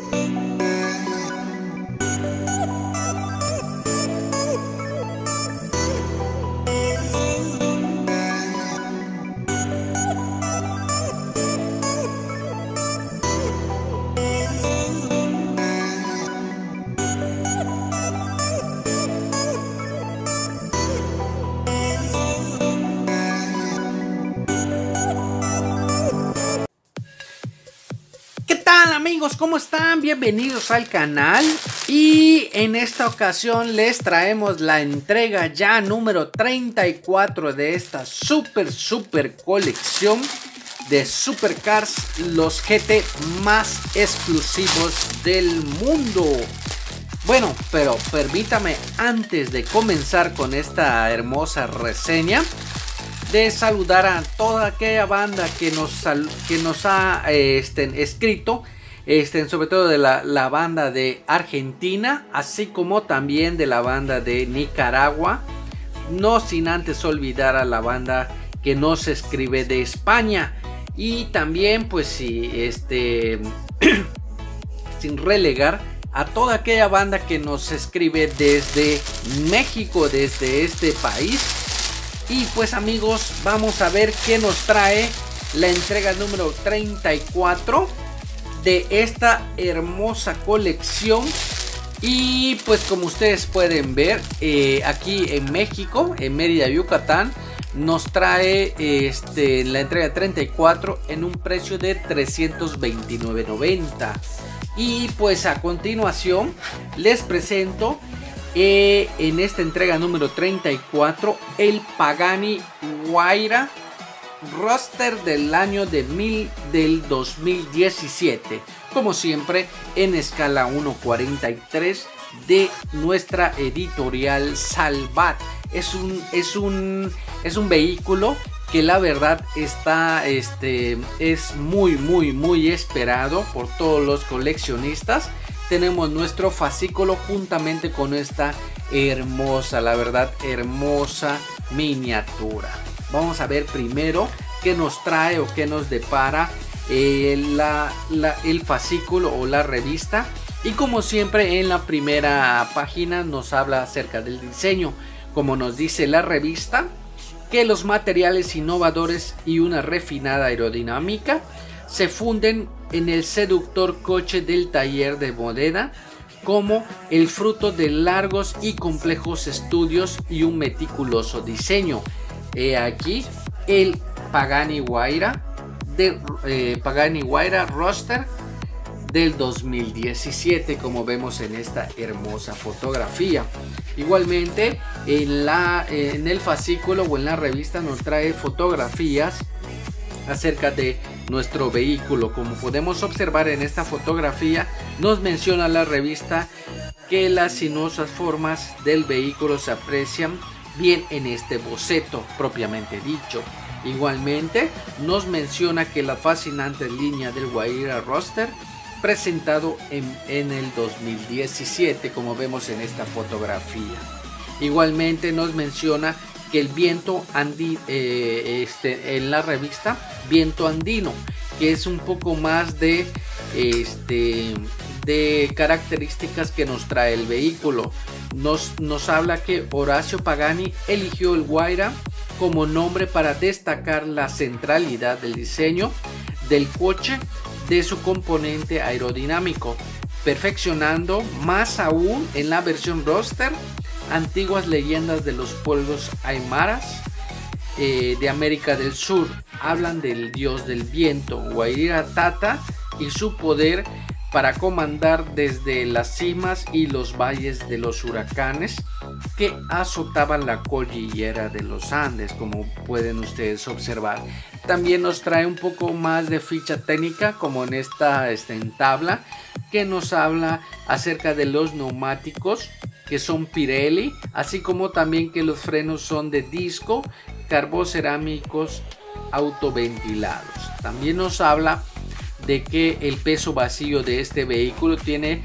Amigos, ¿cómo están? Bienvenidos al canal y en esta ocasión les traemos la entrega ya número 34 de esta super colección de Supercars, los GT más exclusivos del mundo. Bueno, pero permítame antes de comenzar con esta hermosa reseña de saludar a toda aquella banda que nos ha escrito, sobre todo de la banda de Argentina, así como también de la banda de Nicaragua, no sin antes olvidar a la banda que nos escribe de España, y también pues sí, sin relegar a toda aquella banda que nos escribe desde México, desde este país. Y pues amigos, vamos a ver qué nos trae la entrega número 34 de esta hermosa colección. Y pues como ustedes pueden ver, aquí en México, en Mérida, Yucatán, nos trae la entrega 34 en un precio de $329.90. Y pues a continuación les presento en esta entrega número 34 el Pagani Huayra Roadster del año del 2017, como siempre en escala 1.43 de nuestra editorial Salvat. Es un vehículo que la verdad está es muy esperado por todos los coleccionistas. Tenemos nuestro fascículo juntamente con esta hermosa, la verdad, hermosa miniatura. Vamos a ver primero qué nos trae o qué nos depara el fascículo o la revista. Y como siempre en la primera página nos habla acerca del diseño. Como nos dice la revista, que los materiales innovadores y una refinada aerodinámica se funden en el seductor coche del taller de Modena como el fruto de largos y complejos estudios y un meticuloso diseño. He aquí el Pagani Huayra Roadster del 2017, como vemos en esta hermosa fotografía. Igualmente en el fascículo o en la revista nos trae fotografías acerca de nuestro vehículo. Como podemos observar en esta fotografía, nos menciona la revista que las sinuosas formas del vehículo se aprecian bien en este boceto propiamente dicho. Igualmente nos menciona que la fascinante línea del Huayra Roadster presentado en el 2017, como vemos en esta fotografía. Igualmente nos menciona que el viento en la revista viento andino, que es un poco más de características que nos trae el vehículo. Nos habla que Horacio Pagani eligió el Huayra como nombre para destacar la centralidad del diseño del coche, de su componente aerodinámico, perfeccionando más aún en la versión Roadster antiguas leyendas de los pueblos aymaras de América del Sur. Hablan del dios del viento, Wairatata, y su poder para comandar desde las cimas y los valles de los huracanes que azotaban la cordillera de los Andes, como pueden ustedes observar. También nos trae un poco más de ficha técnica, como en esta en tabla, que nos habla acerca de los neumáticos, que son Pirelli, así como también que los frenos son de disco, carbocerámicos autoventilados. También nos habla de que el peso vacío de este vehículo tiene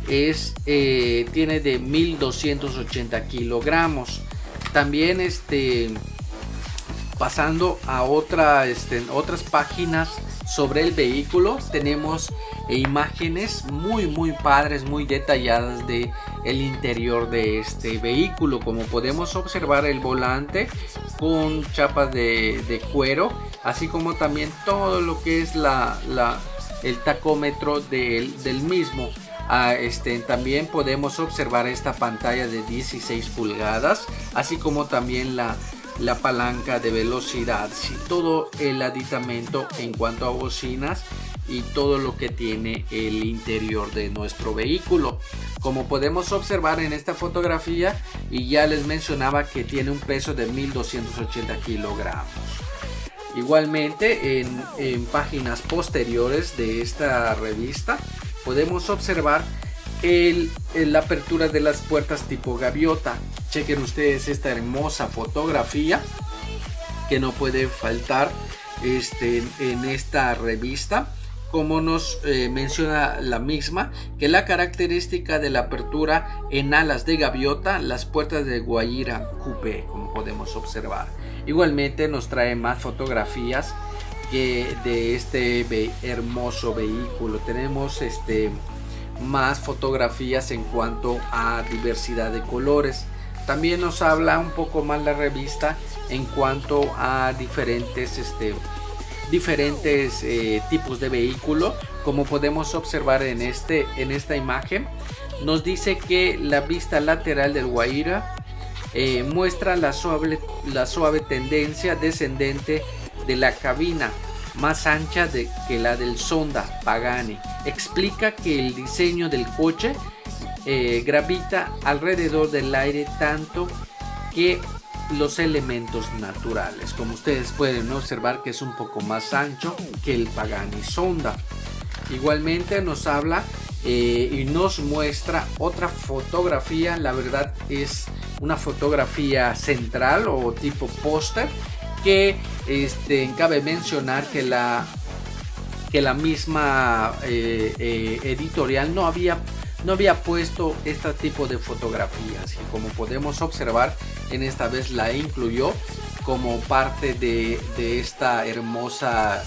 de 1280 kilogramos. También pasando a otras páginas sobre el vehículo tenemos imágenes muy padres, muy detalladas de el interior de este vehículo. Como podemos observar, el volante con chapas de cuero, así como también todo lo que es el tacómetro del mismo. También podemos observar esta pantalla de 16 pulgadas, así como también la palanca de velocidad, todo el aditamento en cuanto a bocinas y todo lo que tiene el interior de nuestro vehículo. Como podemos observar en esta fotografía, y ya les mencionaba que tiene un peso de 1280 kilogramos. Igualmente en páginas posteriores de esta revista podemos observar la apertura de las puertas tipo gaviota. Chequen ustedes esta hermosa fotografía que no puede faltar en esta revista. Como nos menciona la misma, que la característica de la apertura en alas de gaviota, las puertas de Guajira Coupé, como podemos observar. Igualmente nos trae más fotografías de este hermoso vehículo. Tenemos más fotografías en cuanto a diversidad de colores. También nos habla un poco más la revista en cuanto a diferentes tipos de vehículo. Como podemos observar en esta imagen, nos dice que la vista lateral del Guajira muestra la suave tendencia descendente de la cabina, más ancha que la del Sonda Pagani. Explica que el diseño del coche gravita alrededor del aire tanto que los elementos naturales. Como ustedes pueden observar, que es un poco más ancho que el Pagani Sonda. Igualmente nos habla y nos muestra otra fotografía. La verdad es una fotografía central o tipo póster, que cabe mencionar que la misma editorial no había puesto este tipo de fotografías, y como podemos observar, en esta vez la incluyó como parte de esta hermosa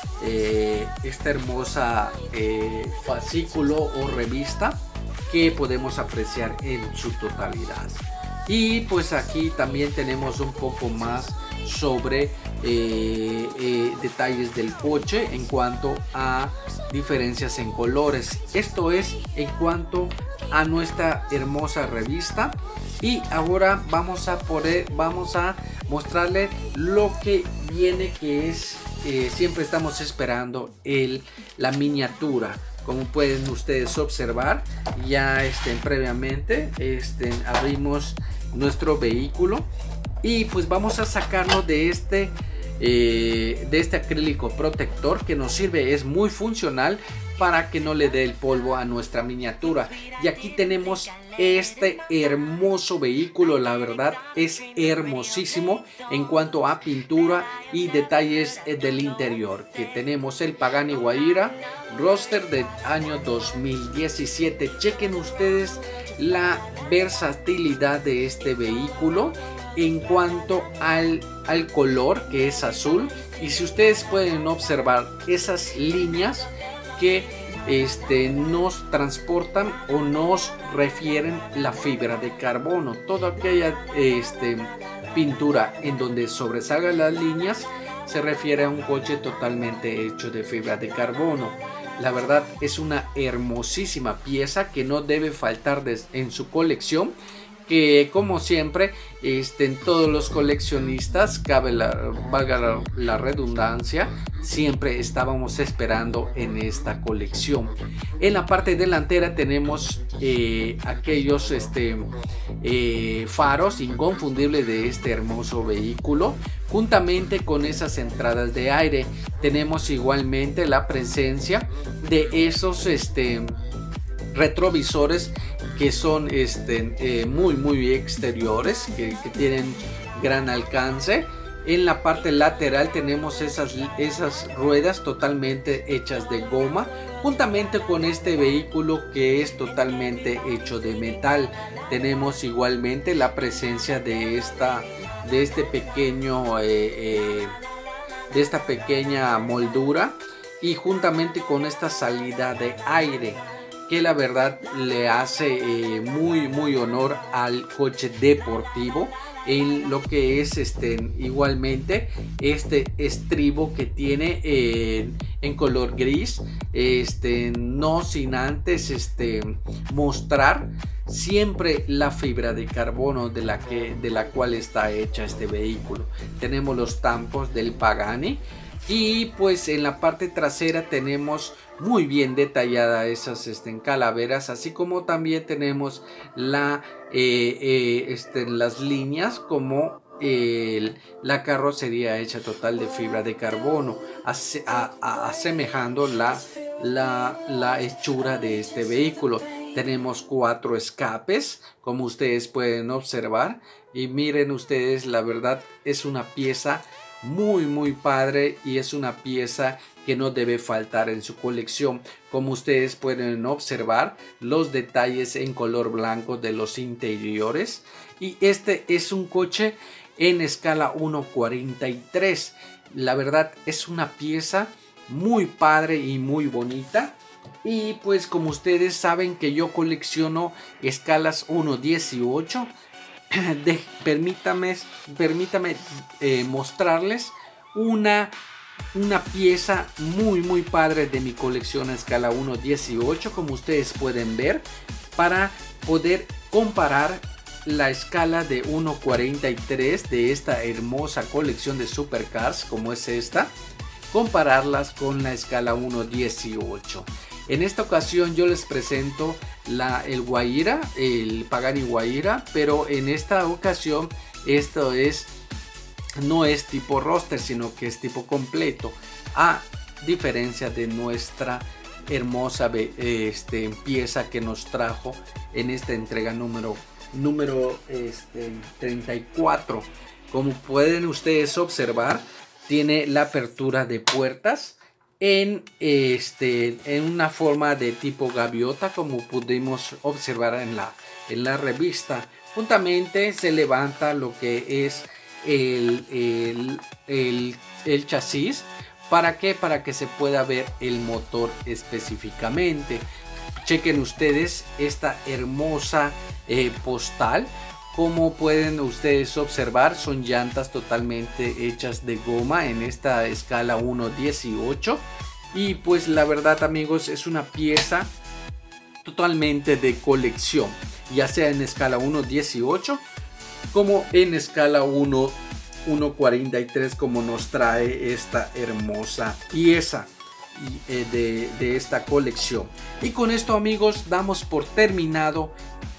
fascículo o revista que podemos apreciar en su totalidad. Y pues aquí también tenemos un poco más sobre detalles del coche en cuanto a diferencias en colores. Esto es en cuanto a nuestra hermosa revista. Y ahora vamos a mostrarle lo que viene, que es siempre estamos esperando la miniatura. Como pueden ustedes observar, ya previamente abrimos nuestro vehículo y pues vamos a sacarlo de este acrílico protector, que nos sirve, es muy funcional para que no le dé el polvo a nuestra miniatura. Y aquí tenemos este hermoso vehículo. La verdad es hermosísimo en cuanto a pintura y detalles del interior. Que tenemos el Pagani Guajira roadster del año 2017. Chequen ustedes la versatilidad de este vehículo en cuanto al color, que es azul. Y si ustedes pueden observar esas líneas que nos transportan o nos refieren la fibra de carbono. Toda aquella pintura en donde sobresalgan las líneas se refiere a un coche totalmente hecho de fibra de carbono. La verdad es una hermosísima pieza que no debe faltar en su colección, que como siempre todos los coleccionistas, valga la redundancia, siempre estábamos esperando en esta colección. En la parte delantera tenemos aquellos faros inconfundibles de este hermoso vehículo. Juntamente con esas entradas de aire tenemos igualmente la presencia de esos retrovisores que son muy exteriores, que tienen gran alcance. En la parte lateral tenemos esas ruedas totalmente hechas de goma, juntamente con este vehículo que es totalmente hecho de metal. Tenemos igualmente la presencia de esta pequeña moldura y juntamente con esta salida de aire, que la verdad le hace muy honor al coche deportivo, en lo que es igualmente este estribo que tiene en color gris, no sin antes mostrar siempre la fibra de carbono de la cual está hecha este vehículo. Tenemos los tampos del Pagani y pues en la parte trasera tenemos muy bien detallada esas calaveras, así como también tenemos las líneas como la carrocería hecha total de fibra de carbono, asemejando la hechura de este vehículo. Tenemos 4 escapes, como ustedes pueden observar, y miren ustedes, la verdad es una pieza muy padre y es una pieza que no debe faltar en su colección. Como ustedes pueden observar, los detalles en color blanco de los interiores, y este es un coche en escala 1:43. La verdad es una pieza muy padre y muy bonita. Y pues como ustedes saben que yo colecciono escalas 1:18, permítame mostrarles una pieza muy padre de mi colección a escala 1:18, como ustedes pueden ver, para poder comparar la escala de 1:43 de esta hermosa colección de supercars como es esta, compararlas con la escala 1:18. En esta ocasión yo les presento el Guaira, el Pagani Guaira, pero en esta ocasión esto no es tipo roster, sino que es tipo completo, a diferencia de nuestra hermosa pieza que nos trajo en esta entrega número 34. Como pueden ustedes observar, tiene la apertura de puertas en una forma de tipo gaviota, como pudimos observar en la revista. Juntamente se levanta lo que es el chasis. ¿Para qué? Para que se pueda ver el motor específicamente. Chequen ustedes esta hermosa postal. Como pueden ustedes observar, son llantas totalmente hechas de goma en esta escala 1:18. Y pues la verdad, amigos, es una pieza totalmente de colección, ya sea en escala 1:18 como en escala 1:43, como nos trae esta hermosa pieza de esta colección. Y con esto, amigos, damos por terminado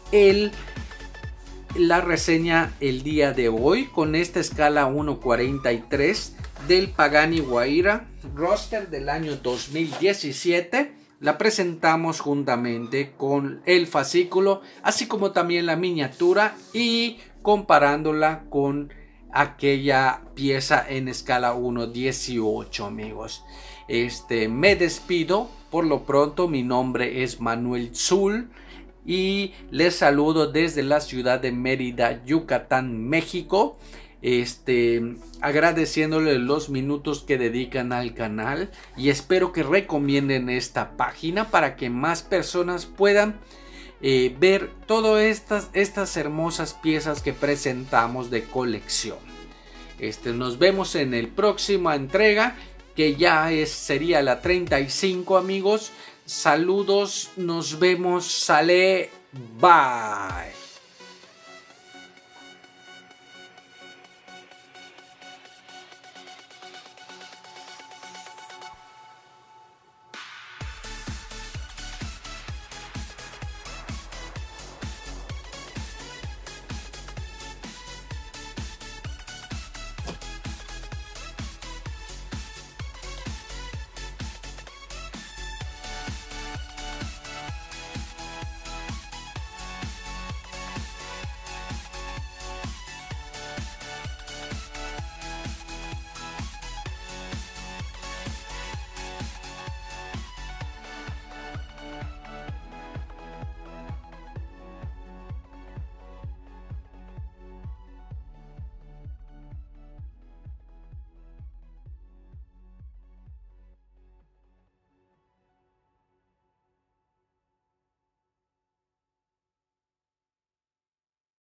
la reseña el día de hoy con esta escala 1:43 del Pagani Guaira roster del año 2017. La presentamos juntamente con el fascículo, así como también la miniatura, y comparándola con aquella pieza en escala 1:18, amigos. Me despido por lo pronto. Mi nombre es Manuel Zul y les saludo desde la ciudad de Mérida, Yucatán, México. Agradeciéndole los minutos que dedican al canal, y espero que recomienden esta página para que más personas puedan ver todas estas hermosas piezas que presentamos de colección. Nos vemos en el próxima entrega, que ya sería la 35, amigos. Saludos, nos vemos, sale, bye.